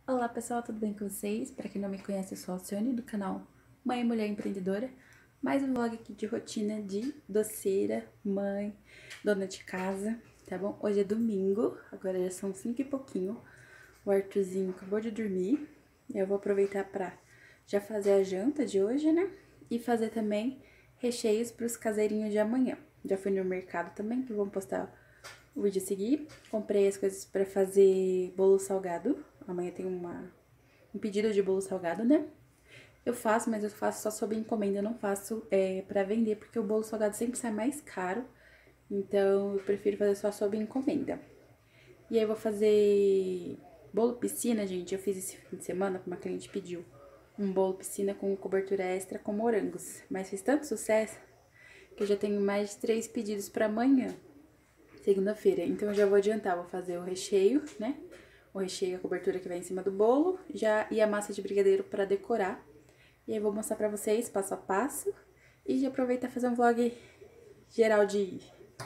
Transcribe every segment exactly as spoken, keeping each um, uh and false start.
Olá pessoal, tudo bem com vocês? Para quem não me conhece, eu sou a Alcione do canal Mãe e Mulher Empreendedora. Mais um vlog aqui de rotina de doceira, mãe, dona de casa, tá bom? Hoje é domingo, agora já são cinco e pouquinho. O Arthurzinho acabou de dormir. Eu vou aproveitar para já fazer a janta de hoje, né? E fazer também recheios para os caseirinhos de amanhã. Já fui no mercado também, que vou postar o vídeo a seguir. Comprei as coisas para fazer bolo salgado. Amanhã tem uma, um pedido de bolo salgado, né? Eu faço, mas eu faço só sob encomenda, eu não faço é, pra vender, porque o bolo salgado sempre sai mais caro. Então, eu prefiro fazer só sob encomenda. E aí, eu vou fazer bolo piscina, gente. Eu fiz esse fim de semana, que uma cliente pediu um bolo piscina com cobertura extra com morangos. Mas fez tanto sucesso que eu já tenho mais de três pedidos pra amanhã, segunda-feira. Então, eu já vou adiantar, vou fazer o recheio, né? O recheio, a cobertura que vai em cima do bolo, já e a massa de brigadeiro pra decorar. E aí, vou mostrar pra vocês passo a passo. E já aproveitar fazer um vlog geral de,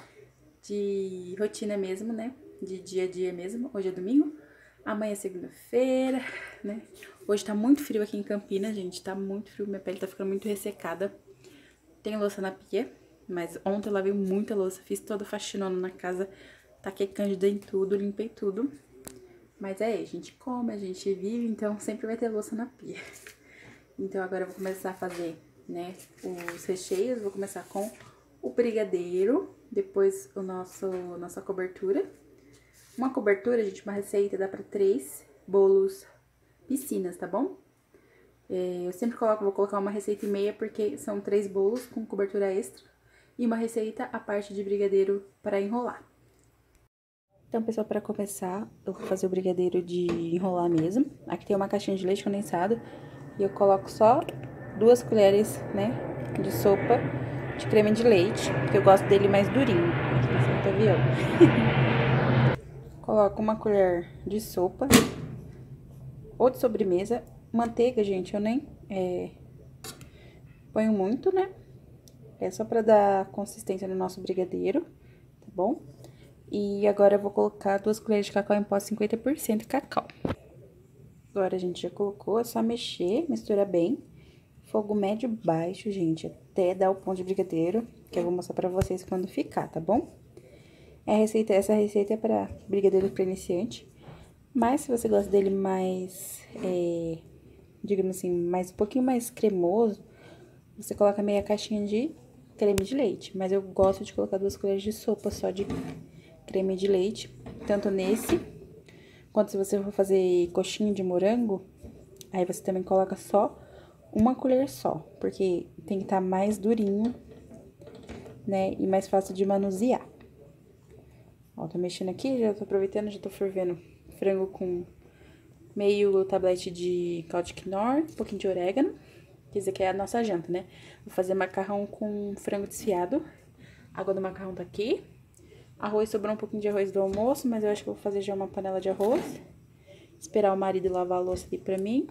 de rotina mesmo, né? De dia a dia mesmo. Hoje é domingo, amanhã é segunda-feira, né? Hoje tá muito frio aqui em Campinas, gente. Tá muito frio, minha pele tá ficando muito ressecada. Tem louça na pia, mas ontem eu lavei muita louça. Fiz toda faxinona na casa, taquei cândida em tudo, limpei tudo. Mas é, a gente come, a gente vive, então sempre vai ter louça na pia. Então, agora eu vou começar a fazer, né, os recheios. Vou começar com o brigadeiro, depois o nosso, nossa cobertura. Uma cobertura, gente, uma receita dá pra três bolos piscinas, tá bom? É, eu sempre coloco, vou colocar uma receita e meia, porque são três bolos com cobertura extra. E uma receita a parte de brigadeiro para enrolar. Então, pessoal, para começar, eu vou fazer o brigadeiro de enrolar mesmo. Aqui tem uma caixinha de leite condensado. E eu coloco só duas colheres, né, de sopa de creme de leite, que eu gosto dele mais durinho. Esse é avião. Coloco uma colher de sopa, ou de sobremesa. Manteiga, gente, eu nem é, ponho muito, né? É só pra dar consistência no nosso brigadeiro, tá bom? E agora eu vou colocar duas colheres de cacau em pó cinquenta por cento cacau. Agora a gente já colocou, é só mexer, mistura bem. Fogo médio baixo, gente, até dar o ponto de brigadeiro, que eu vou mostrar pra vocês quando ficar, tá bom? A receita, essa receita é pra brigadeiro pra iniciante, mas se você gosta dele mais, é, digamos assim, mais um pouquinho mais cremoso, você coloca meia caixinha de creme de leite. Mas eu gosto de colocar duas colheres de sopa só de creme de leite, tanto nesse, quanto se você for fazer coxinha de morango, aí você também coloca só uma colher só, porque tem que estar mais durinho, né, e mais fácil de manusear. Ó, tô mexendo aqui, já tô aproveitando, já tô fervendo frango com meio tablete de caldo de quinoa, um pouquinho de orégano, que isso aqui é a nossa janta, né? Vou fazer macarrão com frango desfiado, a água do macarrão tá aqui. Arroz, sobrou um pouquinho de arroz do almoço, mas eu acho que eu vou fazer já uma panela de arroz. Esperar o marido lavar a louça ali pra mim.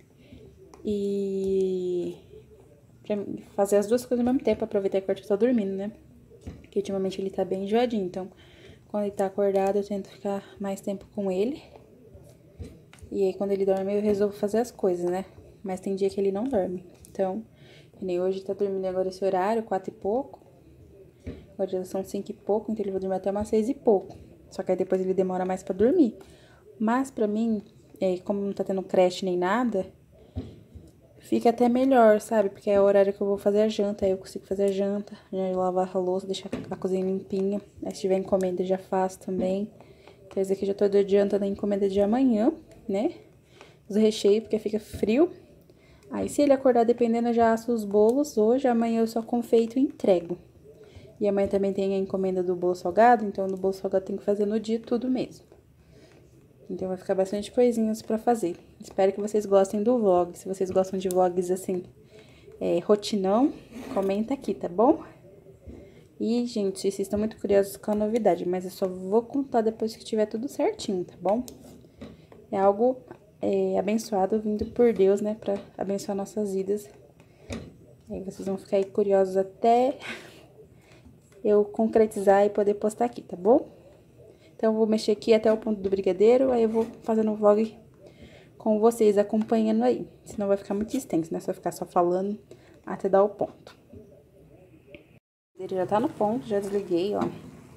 E pra fazer as duas coisas ao mesmo tempo, aproveitar que o Arthur tá dormindo, né? Porque ultimamente ele tá bem enjoadinho, então quando ele tá acordado eu tento ficar mais tempo com ele. E aí quando ele dorme eu resolvo fazer as coisas, né? Mas tem dia que ele não dorme, então, que nem hoje tá dormindo agora esse horário, quatro e pouco. Agora já são cinco e pouco, então ele vai dormir até umas seis e pouco. Só que aí depois ele demora mais pra dormir. Mas pra mim, é, como não tá tendo creche nem nada, fica até melhor, sabe? Porque é o horário que eu vou fazer a janta, aí eu consigo fazer a janta, já lavar a louça, deixar a cozinha limpinha. Aí se tiver encomenda, já faço também. Quer dizer que já tô adiantando a encomenda de amanhã, né? Os recheios, porque fica frio. Aí se ele acordar, dependendo, eu já asso os bolos hoje, amanhã eu só confeito e entrego. E amanhã também tem a encomenda do bolo salgado, então no bolo salgado tem que fazer no dia tudo mesmo. Então vai ficar bastante coisinhas pra fazer. Espero que vocês gostem do vlog. Se vocês gostam de vlogs assim, é, rotinão, comenta aqui, tá bom? E, gente, vocês estão muito curiosos com a novidade, mas eu só vou contar depois que tiver tudo certinho, tá bom? É algo é, abençoado, vindo por Deus, né, pra abençoar nossas vidas. Aí vocês vão ficar aí curiosos até eu concretizar e poder postar aqui, tá bom? Então, eu vou mexer aqui até o ponto do brigadeiro, aí eu vou fazendo um vlog com vocês acompanhando aí. Senão vai ficar muito extenso, né? Se eu ficar só falando até dar o ponto. Ele já tá no ponto, já desliguei, ó.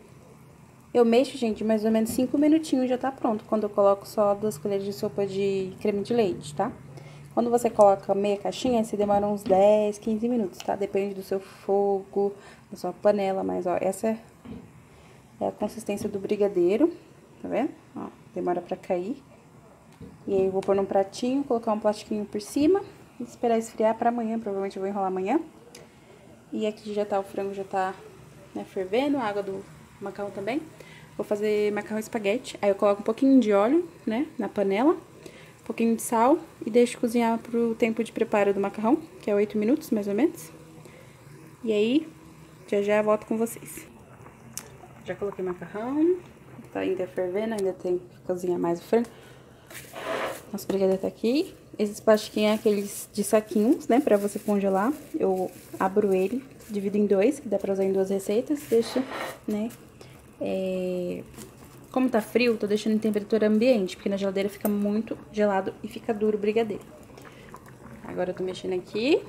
Eu mexo, gente, mais ou menos cinco minutinhos já tá pronto, quando eu coloco só duas colheres de sopa de creme de leite, tá? Quando você coloca meia caixinha, você demora uns dez, quinze minutos, tá? Depende do seu fogo, da sua panela, mas, ó, essa é, é a consistência do brigadeiro, tá vendo? Ó, demora pra cair. E aí, eu vou pôr num pratinho, colocar um plastiquinho por cima e esperar esfriar pra amanhã, provavelmente eu vou enrolar amanhã. E aqui já tá, o frango já tá, né, fervendo, a água do macarrão também. Vou fazer macarrão espaguete, aí eu coloco um pouquinho de óleo, né, na panela, um pouquinho de sal e deixo cozinhar pro tempo de preparo do macarrão, que é oito minutos, mais ou menos. E aí, já já eu volto com vocês. Já coloquei o macarrão, tá ainda fervendo, ainda tem que cozinhar mais o frango. Nosso brigadeiro tá aqui. Esses plastiquinhos é aqueles de saquinhos, né, pra você congelar. Eu abro ele, divido em dois, que dá pra usar em duas receitas, deixo, né, é... como tá frio, tô deixando em temperatura ambiente, porque na geladeira fica muito gelado e fica duro o brigadeiro. Agora eu tô mexendo aqui.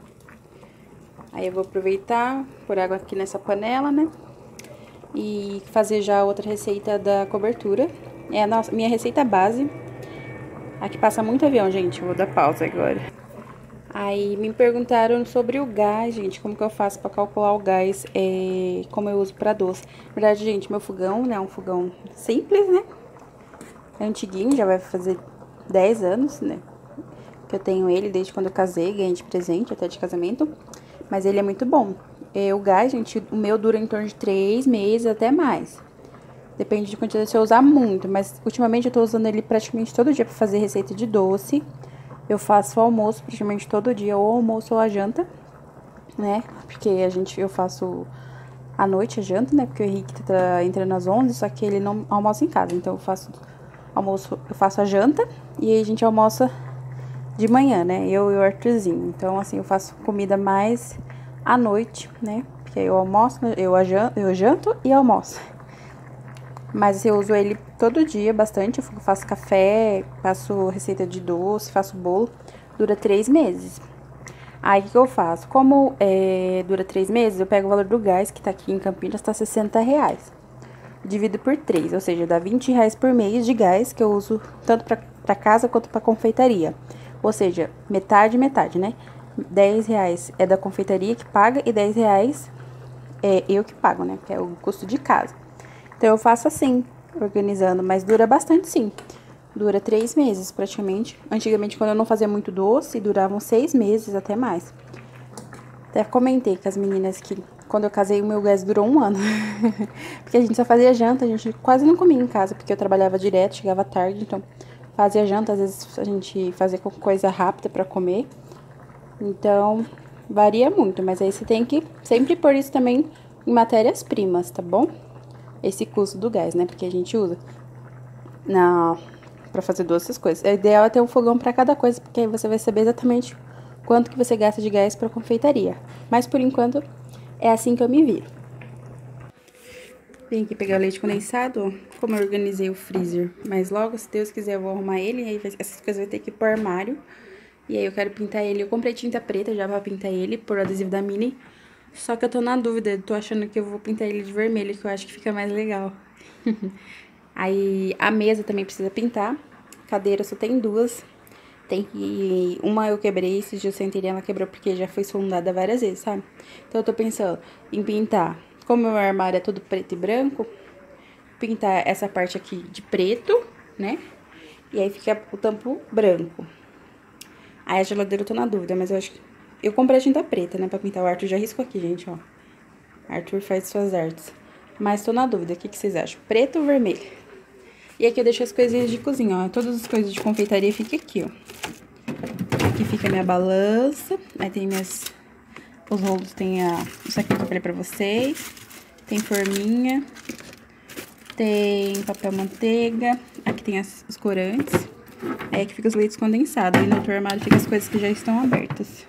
Aí eu vou aproveitar, pôr água aqui nessa panela, né, e fazer já outra receita da cobertura. É a nossa, minha receita base. Aqui passa muito avião, gente. Eu vou dar pausa agora. Aí me perguntaram sobre o gás, gente. Como que eu faço pra calcular o gás, é, como eu uso pra doce. Na verdade, gente, meu fogão, né, é um fogão simples, né? É antiguinho, já vai fazer dez anos, né? Que eu tenho ele desde quando eu casei, ganhei de presente, até de casamento. Mas ele é muito bom. É, o gás, gente, o meu dura em torno de três meses, até mais. Depende de quantidade se eu usar muito, mas ultimamente eu tô usando ele praticamente todo dia pra fazer receita de doce. Eu faço o almoço praticamente todo dia, ou almoço ou a janta, né? Porque a gente, eu faço à noite a janta, né? Porque o Henrique tá entrando às onze, só que ele não almoça em casa. Então eu faço almoço, eu faço a janta e aí a gente almoça de manhã, né? Eu e o Arthurzinho. Então, assim, eu faço comida mais à noite, né? Porque aí eu almoço, eu, eu janto e almoço. Mas eu uso ele todo dia, bastante. Eu faço café, faço receita de doce, faço bolo. Dura três meses. Aí, o que, que eu faço? Como é, dura três meses, eu pego o valor do gás, que tá aqui em Campinas, tá sessenta reais. Divido por três, ou seja, dá vinte reais por mês de gás, que eu uso tanto pra, pra casa quanto pra confeitaria. Ou seja, metade, metade, né? dez reais é da confeitaria que paga e dez reais é eu que pago, né? Que é o custo de casa. Então, eu faço assim, organizando, mas dura bastante, sim. Dura três meses, praticamente. Antigamente, quando eu não fazia muito doce, duravam seis meses, até mais. Até comentei com as meninas que, quando eu casei, o meu gás durou um ano. Porque a gente só fazia janta, a gente quase não comia em casa, porque eu trabalhava direto, chegava tarde, então fazia janta, às vezes a gente fazia coisa rápida pra comer. Então, varia muito, mas aí você tem que sempre pôr isso também em matérias-primas, tá bom? Esse custo do gás, né? Porque a gente usa na, pra fazer duas essas coisas. O ideal é ter um fogão pra cada coisa, porque aí você vai saber exatamente quanto que você gasta de gás pra confeitaria. Mas, por enquanto, é assim que eu me viro. Vim aqui pegar o leite condensado, ó. Como eu organizei o freezer. Mas logo, se Deus quiser, eu vou arrumar ele. E aí, essas coisas vai ter que ir pro armário. E aí, eu quero pintar ele. Eu comprei tinta preta já pra pintar ele, por adesivo da Mini. Só que eu tô na dúvida, tô achando que eu vou pintar ele de vermelho, que eu acho que fica mais legal. Aí, a mesa também precisa pintar. Cadeira só tem duas. Tem que... Uma eu quebrei, esses dias eu sentei, ela quebrou porque já foi sondada várias vezes, sabe? Então, eu tô pensando em pintar. Como o meu armário é todo preto e branco, pintar essa parte aqui de preto, né? E aí, fica o tampo branco. Aí, a geladeira eu tô na dúvida, mas eu acho que... Eu comprei a tinta preta, né, pra pintar. O Arthur já riscou aqui, gente, ó. Arthur faz suas artes. Mas tô na dúvida, o que, que vocês acham? Preto ou vermelho? E aqui eu deixo as coisinhas de cozinha, ó. Todas as coisas de confeitaria ficam aqui, ó. Aqui fica a minha balança. Aí tem minhas... Os rolos tem a... Isso aqui que eu falei pra vocês. Tem forminha. Tem papel manteiga. Aqui tem as, os corantes. Aí aqui fica os leites condensados. Aí no outro armário fica as coisas que já estão abertas.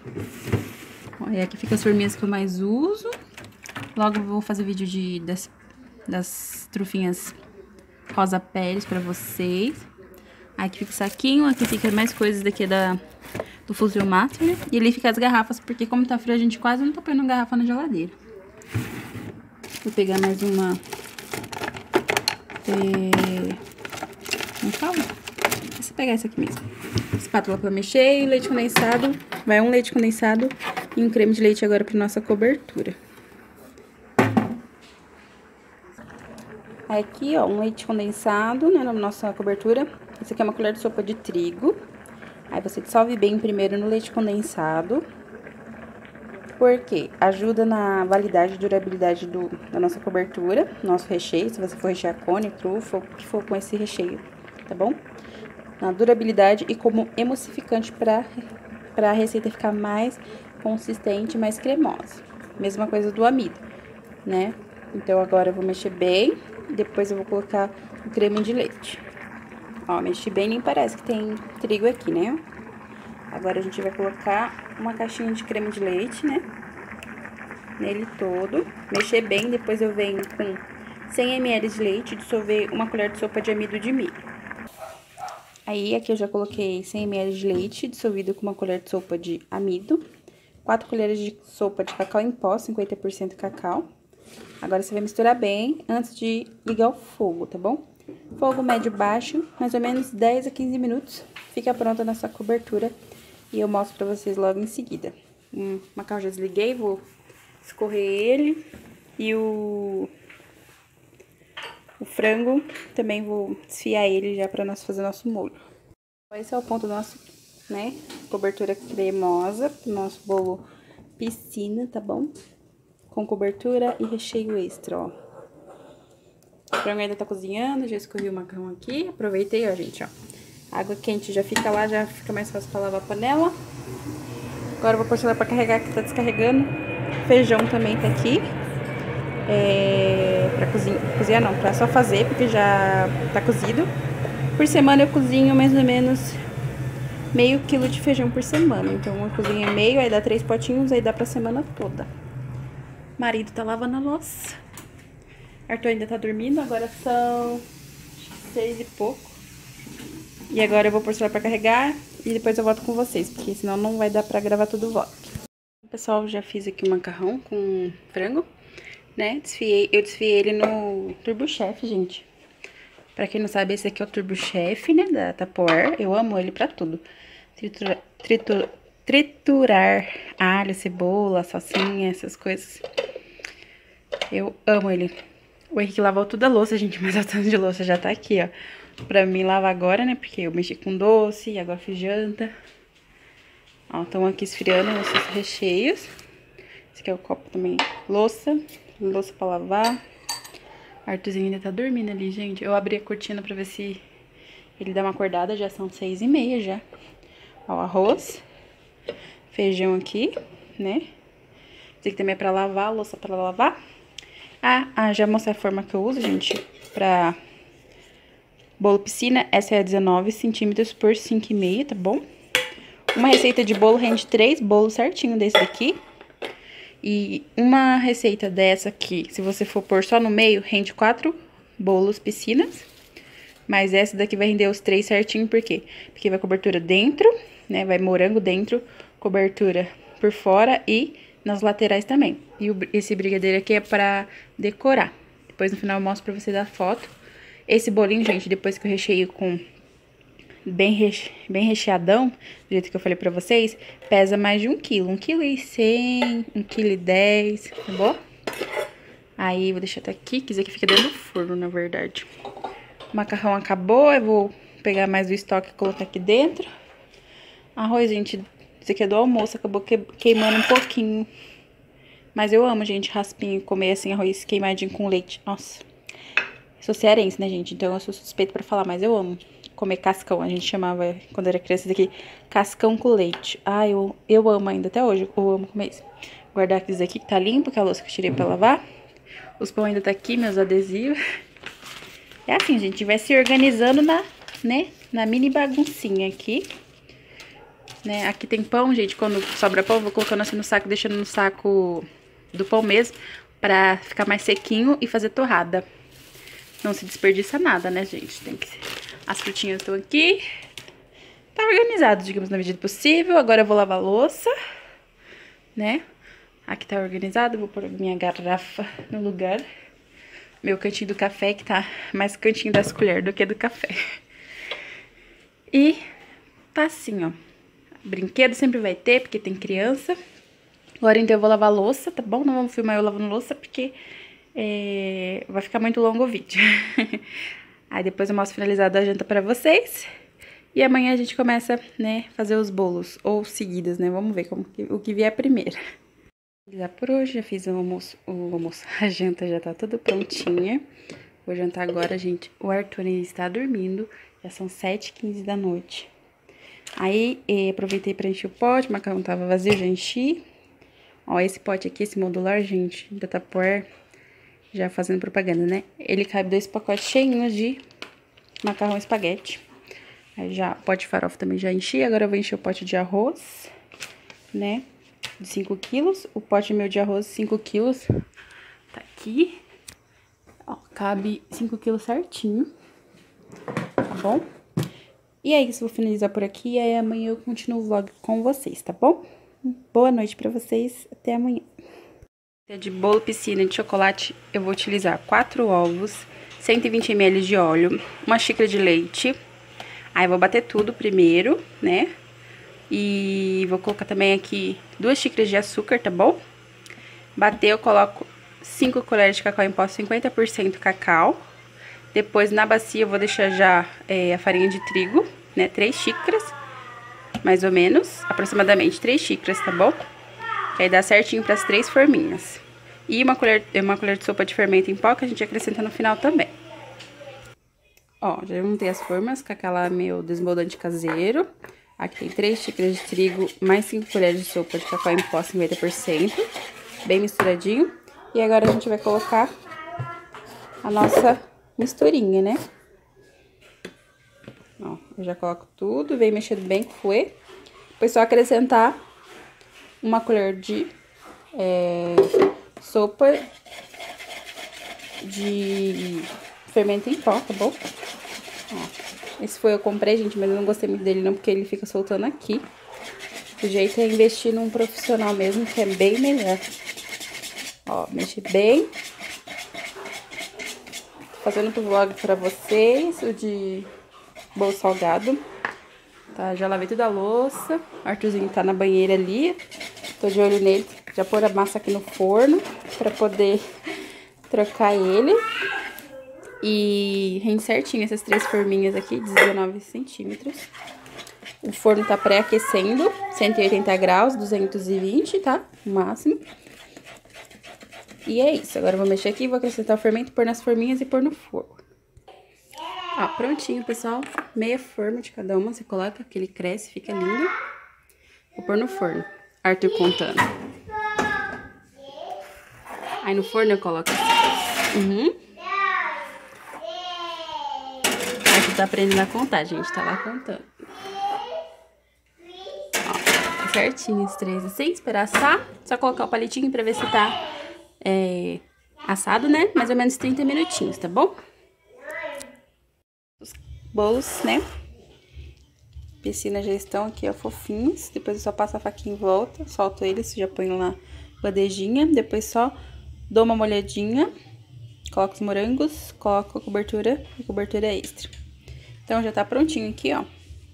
Aí aqui fica as forminhas que eu mais uso. Logo eu vou fazer vídeo de, das, das trufinhas rosa Pérez pra vocês. Aqui fica o saquinho, aqui fica mais coisas daqui da, do Fuzil Master, né? E ali fica as garrafas, porque como tá frio a gente quase não tá põe garrafa na geladeira. Vou pegar mais uma... É... Como fala? Deixa eu pegar essa aqui mesmo. Espátula pra mexer e leite condensado. Vai um leite condensado e um creme de leite agora pra nossa cobertura. Aqui, ó, um leite condensado, né, na nossa cobertura. Esse aqui é uma colher de sopa de trigo. Aí você dissolve bem primeiro no leite condensado. Porque ajuda na validade e durabilidade do, da nossa cobertura, nosso recheio. Se você for rechear cone, trufa, o que for com esse recheio, tá bom? Na durabilidade e como emulsificante pra, pra receita ficar mais consistente, mais cremosa. Mesma coisa do amido, né? Então, agora eu vou mexer bem. Depois eu vou colocar o creme de leite. Ó, mexi bem, nem parece que tem trigo aqui, né? Agora a gente vai colocar uma caixinha de creme de leite, né? Nele todo. Mexer bem, depois eu venho com cem mililitros de leite e dissolver uma colher de sopa de amido de milho. Aí, aqui eu já coloquei cem mililitros de leite dissolvido com uma colher de sopa de amido. quatro colheres de sopa de cacau em pó, cinquenta por cento cacau. Agora, você vai misturar bem antes de ligar o fogo, tá bom? Fogo médio baixo, mais ou menos dez a quinze minutos. Fica pronta a nossa cobertura e eu mostro pra vocês logo em seguida. O macarrão já desliguei, vou escorrer ele. E o, o frango também vou desfiar ele já pra nós fazer nosso molho. Esse é o ponto do nosso, né, cobertura cremosa, do nosso bolo piscina, tá bom? Com cobertura e recheio extra, ó. O frango ainda tá cozinhando, já escorri o macarrão aqui. Aproveitei, ó, gente, ó. A água quente já fica lá, já fica mais fácil pra lavar a panela. Agora eu vou pôr ela pra carregar, que tá descarregando. Feijão também tá aqui. É... Pra cozinhar, cozinhar não, pra só fazer, porque já tá cozido. Por semana eu cozinho mais ou menos meio quilo de feijão por semana. Então eu cozinho meio, aí dá três potinhos, aí dá pra semana toda. Marido tá lavando a louça. Arthur ainda tá dormindo, agora são seis e pouco. E agora eu vou pôr o celular pra carregar e depois eu volto com vocês, porque senão não vai dar pra gravar tudo volta. Pessoal, já fiz aqui o macarrão com frango, né? Desfiei, eu desfiei ele no Turbo Chef, gente. Pra quem não sabe, esse aqui é o Turbo Chef, né, da Tupperware. Eu amo ele pra tudo. Tritura, tritura, triturar alho, cebola, salsinha, essas coisas. Eu amo ele. O Henrique lavou toda a louça, gente, mas o tanto de louça já tá aqui, ó. Pra mim lavar agora, né, porque eu mexi com doce e agora fiz janta. Ó, estão aqui esfriando nossos recheios. Esse aqui é o copo também. Louça, louça pra lavar. Arthurzinho ainda tá dormindo ali, gente. Eu abri a cortina pra ver se ele dá uma acordada, já são seis e meia já. Ó, arroz, feijão aqui, né? Esse aqui também é pra lavar, louça pra lavar. Ah, ah, já mostrei a forma que eu uso, gente, pra bolo piscina. Essa é dezenove centímetros por cinco e meio, tá bom? Uma receita de bolo rende três bolos certinho desse daqui. E uma receita dessa aqui, se você for pôr só no meio, rende quatro bolos piscinas. Mas essa daqui vai render os três certinho, por quê? Porque vai cobertura dentro, né? Vai morango dentro, cobertura por fora e nas laterais também. E o, esse brigadeiro aqui é pra decorar. Depois no final eu mostro pra vocês a foto. Esse bolinho, gente, depois que eu recheio com bem, reche, bem recheadão, do jeito que eu falei pra vocês, pesa mais de um quilo. Um quilo e cem, um quilo e dez, tá bom? Aí, vou deixar até aqui, que isso aqui fica dentro do forno, na verdade. O macarrão acabou, eu vou pegar mais o estoque e colocar aqui dentro. Arroz, gente, isso aqui é do almoço, acabou que, queimando um pouquinho. Mas eu amo, gente, raspinho, comer assim, arroz queimadinho com leite. Nossa, eu sou cearense, né, gente? Então eu sou suspeita pra falar, mas eu amo comer cascão. A gente chamava, quando era criança, daqui, cascão com leite. Ah, eu, eu amo ainda, até hoje, eu amo comer isso. Guardar aqueles aqui que tá limpo, que é a louça que eu tirei pra lavar. Os pão ainda tá aqui, meus adesivos. É assim, a gente vai se organizando na, né, na mini baguncinha aqui. Né, aqui tem pão, gente, quando sobra pão, eu vou colocando assim no saco, deixando no saco do pão mesmo, pra ficar mais sequinho e fazer torrada. não se desperdiça nada, né, gente? Tem que... As frutinhas estão aqui. Tá organizado, digamos, na medida do possível. Agora eu vou lavar a louça, né? Aqui tá organizado, vou pôr minha garrafa no lugar. Meu cantinho do café, que tá mais cantinho das colheres do que do café. E tá assim, ó. Brinquedo sempre vai ter, porque tem criança. Agora, então, eu vou lavar a louça, tá bom? Não vamos filmar eu lavando louça, porque é... vai ficar muito longo o vídeo. Aí, depois eu mostro finalizado a janta pra vocês. E amanhã a gente começa, né, fazer os bolos, ou seguidas, né? Vamos ver como que, o que vier primeiro. Já por hoje, já fiz o almoço, o almoço, a janta já tá tudo prontinha. Vou jantar agora, gente. O Arthur está dormindo, já são sete e quinze da noite. Aí, eh, aproveitei pra encher o pote, o macarrão tava vazio, já enchi. Ó, esse pote aqui, esse modular, gente, da Tupperware, já fazendo propaganda, né? Ele cabe dois pacotes cheinhos de macarrão espaguete. Aí já, pote de farofa também já enchi, agora eu vou encher o pote de arroz, né? De cinco quilos, o pote meu de arroz, cinco quilos, tá aqui, ó, cabe cinco quilos certinho, tá bom? E é isso, vou finalizar por aqui, e aí amanhã eu continuo o vlog com vocês, tá bom? Boa noite pra vocês, até amanhã. De bolo piscina de chocolate, eu vou utilizar quatro ovos, cento e vinte mililitros de óleo, uma xícara de leite, aí eu vou bater tudo primeiro, né? E vou colocar também aqui duas xícaras de açúcar, tá bom? Bater, eu coloco cinco colheres de cacau em pó, cinquenta por cento cacau. Depois, na bacia, eu vou deixar já é, a farinha de trigo, né? três xícaras, mais ou menos, aproximadamente três xícaras, tá bom? Que aí dá certinho para as três forminhas. E uma colher, uma colher de sopa de fermento em pó, que a gente acrescenta no final também. Ó, já montei as formas com aquela meu desmoldante caseiro. Aqui tem três xícaras de trigo, mais cinco colheres de sopa de cacau em pó, cinquenta por cento. Bem misturadinho. E agora a gente vai colocar a nossa misturinha, né? Ó, eu já coloco tudo, vem mexendo bem com o fouet. Depois só acrescentar uma colher de é, sopa de fermento em pó, tá bom? Ó. Esse foi eu comprei, gente, mas eu não gostei muito dele não, porque ele fica soltando aqui. O jeito é investir num profissional mesmo, que é bem melhor. Ó, mexe bem. Tô fazendo pro vlog pra vocês, o de bolo salgado. Tá, já lavei toda a louça. O Arthurzinho tá na banheira ali. Tô de olho nele. Já pôr a massa aqui no forno pra poder trocar ele. E rende certinho essas três forminhas aqui, dezenove centímetros. O forno tá pré-aquecendo, cento e oitenta graus, duzentos e vinte, tá? O máximo. E é isso. Agora eu vou mexer aqui, vou acrescentar o fermento, pôr nas forminhas e pôr no forno. Ó, prontinho, pessoal. Meia forma de cada uma, você coloca, que ele cresce, fica lindo. Vou pôr no forno. Arthur contando. Aí no forno eu coloco assim. Uhum. Arthur tá aprendendo a contar, gente. Tá lá contando. Ó, certinho os três. Sem esperar assar. Só colocar o palitinho pra ver se tá é, assado, né? Mais ou menos trinta minutinhos, tá bom? Os bolos, né? Piscina já estão aqui, ó, fofinhos. Depois eu só passo a faquinha em volta, solto eles, já ponho na bandejinha. Depois só dou uma molhadinha, coloco os morangos, coloco a cobertura e cobertura extra. Então já tá prontinho aqui, ó.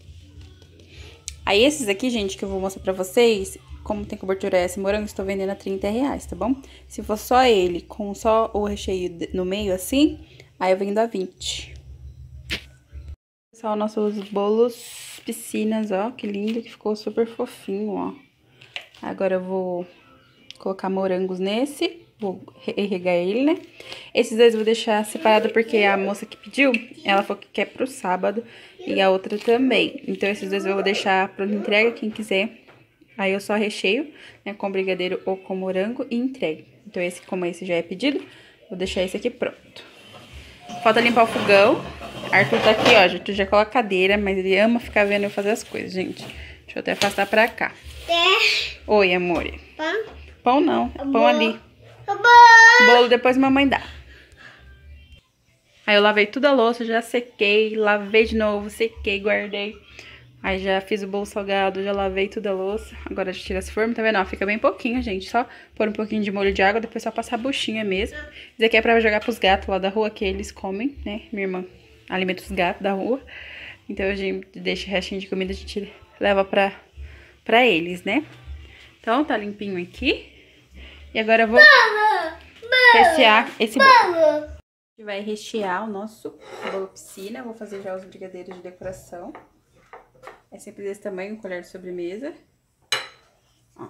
Aí esses aqui, gente, que eu vou mostrar pra vocês, como tem cobertura extra e morango, estou vendendo a trinta reais, tá bom? Se for só ele, com só o recheio no meio assim, aí eu vendo a vinte. Pessoal, nossos bolos piscinas, ó, que lindo, que ficou super fofinho, ó. Agora eu vou colocar morangos nesse, vou regar ele, né? Esses dois eu vou deixar separado porque a moça que pediu, ela falou que quer pro sábado e a outra também. Então esses dois eu vou deixar pronto entrega, quem quiser. Aí eu só recheio, né, com brigadeiro ou com morango e entrego. Então esse, como esse já é pedido, vou deixar esse aqui pronto. Falta limpar o fogão. Arthur tá aqui, ó, Arthur já coloca a cadeira, mas ele ama ficar vendo eu fazer as coisas, gente. Deixa eu até afastar pra cá. É. Oi, amor. Pão? Pão não, pão ali. Bolo depois mamãe dá. Aí eu lavei toda a louça, já sequei, lavei de novo, sequei, guardei. Aí já fiz o bolo salgado, já lavei toda a louça. Agora já tira as formas, tá vendo? Ó, fica bem pouquinho, gente. Só pôr um pouquinho de molho de água, depois só passar a buchinha mesmo. Isso aqui é pra jogar pros gatos lá da rua, que eles comem, né? Minha irmã alimenta os gatos da rua. Então a gente deixa o restinho de comida, a gente leva pra, pra eles, né? Então tá limpinho aqui. E agora eu vou rechear esse bolo. A gente vai rechear o nosso bolo piscina. Eu vou fazer já os brigadeiros de decoração. É sempre desse tamanho, colher de sobremesa. Ó.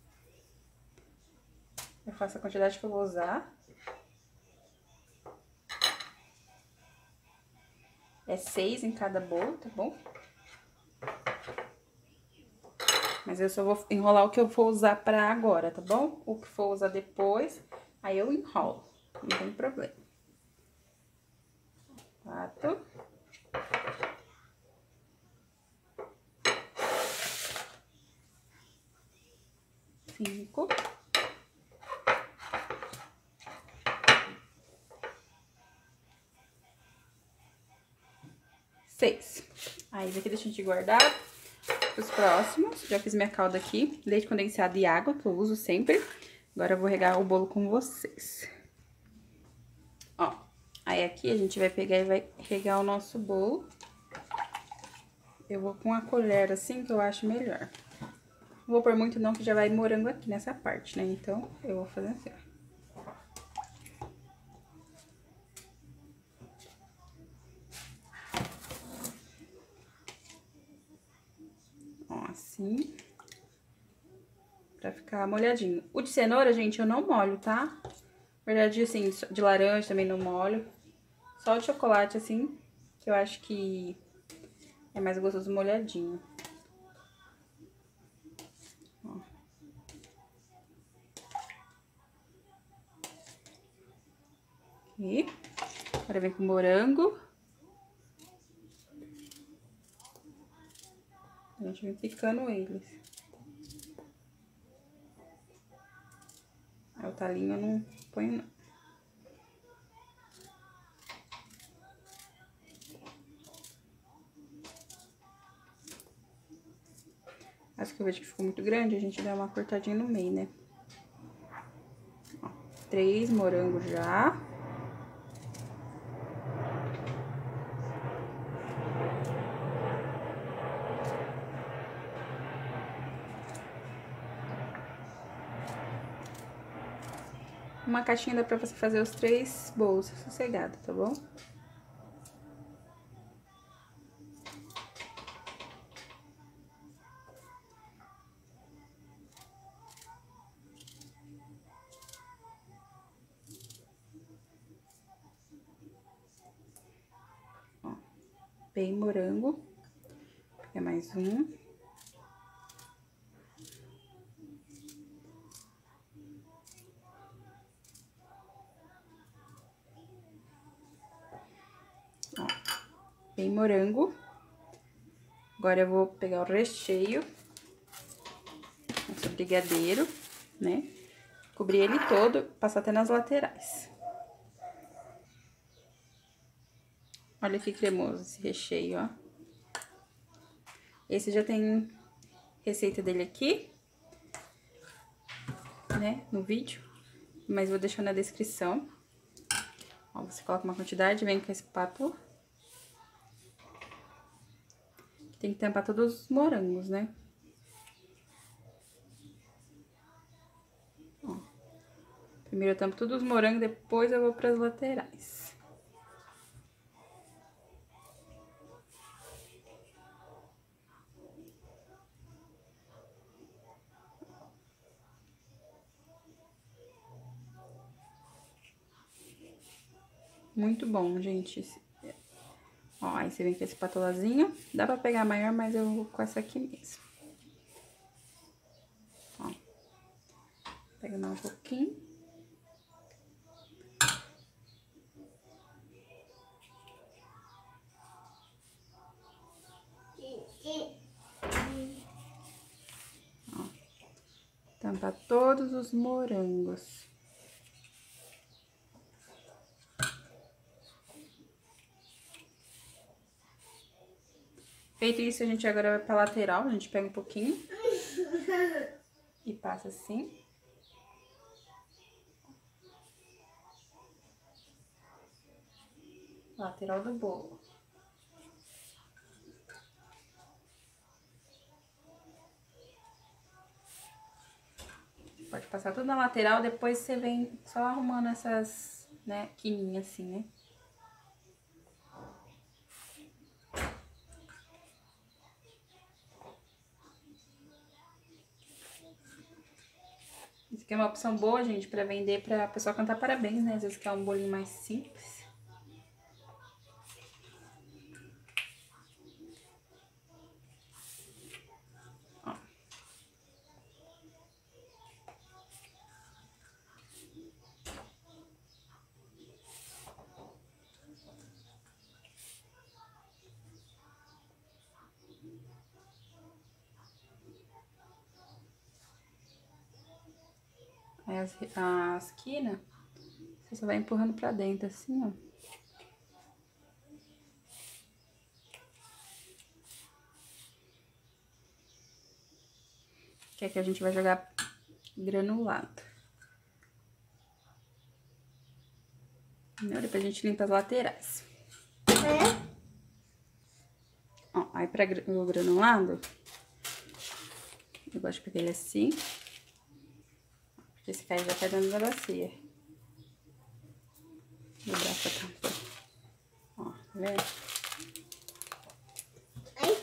Eu faço a quantidade que eu vou usar. É seis em cada bolo, tá bom? Mas eu só vou enrolar o que eu vou usar pra agora, tá bom? O que for usar depois, aí eu enrolo. Não tem problema. Quatro. Cinco. Seis. Aí, esse aqui deixa a gente guardar os próximos. Já fiz minha calda aqui. Leite condensado e água, que eu uso sempre. Agora eu vou regar o bolo com vocês. Ó. Aí, aqui a gente vai pegar e vai regar o nosso bolo. Eu vou com a colher assim, que eu acho melhor. Não vou pôr muito não, que já vai morango aqui nessa parte, né? Então, eu vou fazer assim, ó. Ó, assim. Pra ficar molhadinho. O de cenoura, gente, eu não molho, tá? Na verdade, assim, de laranja também não molho. Só o de chocolate, assim, que eu acho que é mais gostoso molhadinho. Ó. Aqui. Agora vem com morango. A gente vem picando eles. Aí o talinho eu não ponho, não. Acho que eu vejo que ficou muito grande, a gente dá uma cortadinha no meio, né? Ó, três morangos já. Uma caixinha dá pra você fazer os três bolos sossegado, tá bom? Ó, bem morango. Vou pegar mais um. Ó, bem morango. Agora eu vou pegar o recheio, nosso brigadeiro, né? Cobrir ele todo, passar até nas laterais. Olha que cremoso esse recheio, ó. Esse já tem receita dele aqui, né, no vídeo, mas vou deixar na descrição. Ó, você coloca uma quantidade, vem com a espátula. Tem que tampar todos os morangos, né? Ó. Primeiro eu tampo todos os morangos, depois eu vou para as laterais. Muito bom, gente. Ó, aí você vem com esse espátulazinho. Dá pra pegar maior, mas eu vou com essa aqui mesmo. Ó. Pega mais um pouquinho. Ó. Tampa todos os morangos. Feito isso, a gente agora vai pra lateral, a gente pega um pouquinho e passa assim. Lateral do bolo. Pode passar tudo na lateral, depois você vem só arrumando essas, né, quininhas assim, né? Isso aqui é uma opção boa, gente, pra vender pra pessoa cantar parabéns, né? Às vezes quer um bolinho mais simples. Ó. Aí as, as quinas, você só vai empurrando pra dentro, assim, ó. Que aqui a gente vai jogar granulado. Entendeu? Depois a gente limpa as laterais. É. Ó, aí pra o granulado, eu gosto de pegar ele assim. Porque esse cara já tá dentro da bacia. Vou dar essa tampa. Ó, tá vendo? Ai.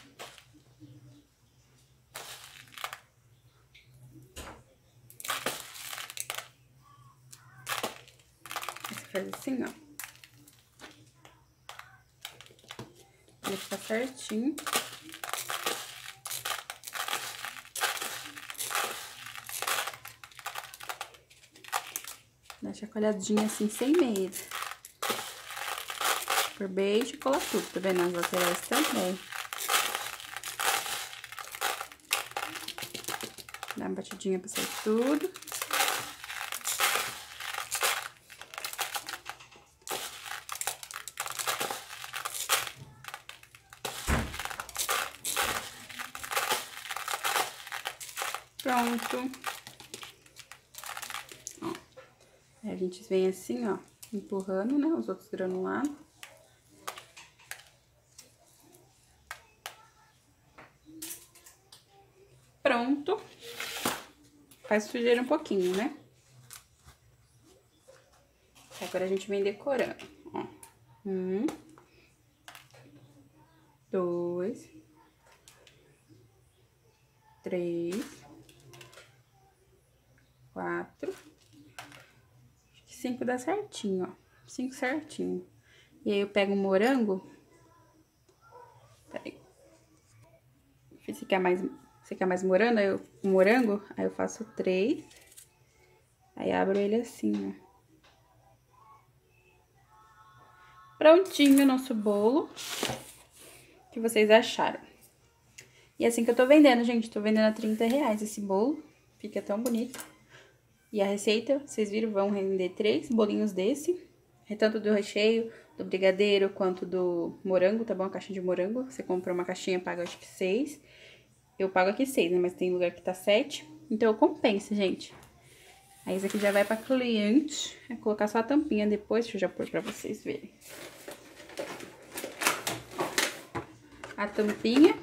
Você faz assim, ó. Ele fica certinho. Dá chacoalhadinha assim, sem medo. Por beijo e cola tudo, tá vendo? As laterais também. Dá uma batidinha pra sair tudo. Pronto. Ó. Aí a gente vem assim, ó, empurrando, né, os outros granulados. Pronto. Faz sujeira um pouquinho, né? Agora a gente vem decorando, ó. Um. Dois. Três. Quatro. Acho que cinco dá certinho, ó. Cinco certinho. E aí eu pego o morango. Peraí. Você quer mais, você quer mais morango? Aí eu, morango, aí eu faço três. Aí abro ele assim, ó. Prontinho o nosso bolo. O que vocês acharam? E é assim que eu tô vendendo, gente. Tô vendendo a trinta reais esse bolo. Fica tão bonito. E a receita, vocês viram, vão render três bolinhos desse. É tanto do recheio, do brigadeiro, quanto do morango, tá bom? A caixa de morango. Você compra uma caixinha, paga acho que seis. Eu pago aqui seis, né? Mas tem lugar que tá sete. Então, compensa, gente. Aí, isso aqui já vai pra cliente. É colocar só a tampinha depois. Deixa eu já pôr pra vocês verem. A tampinha.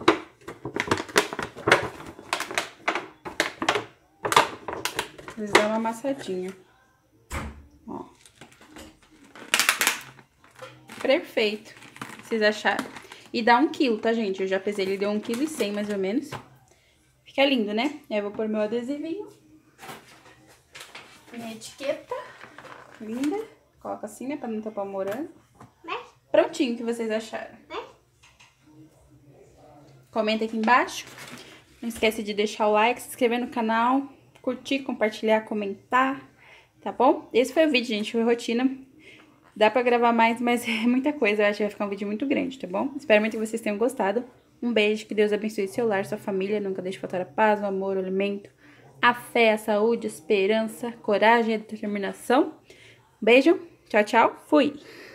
Eles dão uma amassadinha. Ó. Perfeito. Vocês acharam? E dá um quilo, tá, gente? Eu já pesei, ele deu um quilo e cem, mais ou menos. Fica lindo, né? Aí eu vou pôr meu adesivinho. Minha etiqueta. Linda. Coloca assim, né? Pra não tapar o morango. Prontinho, o que vocês acharam? Comenta aqui embaixo. Não esquece de deixar o like, se inscrever no canal, curtir, compartilhar, comentar, tá bom? Esse foi o vídeo, gente, foi rotina. Dá pra gravar mais, mas é muita coisa, eu acho que vai ficar um vídeo muito grande, tá bom? Espero muito que vocês tenham gostado. Um beijo, que Deus abençoe seu lar, sua família, nunca deixe faltar a paz, o amor, o alimento, a fé, a saúde, a esperança, coragem e a determinação. Beijo, tchau, tchau, fui!